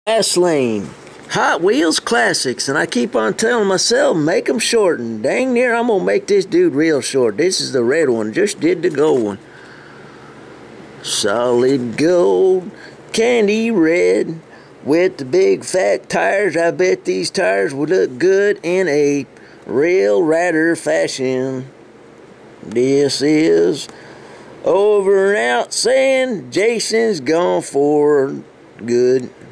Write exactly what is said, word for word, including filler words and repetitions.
Fast Lane. Hot Wheels Classics, and I keep on telling myself, make them shorten. Dang near, I'm gonna make this dude real short. This is the red one, just did the gold one. Solid gold, candy red, with the big fat tires. I bet these tires would look good in a real rider fashion. This is over and out saying Jason's gone for good.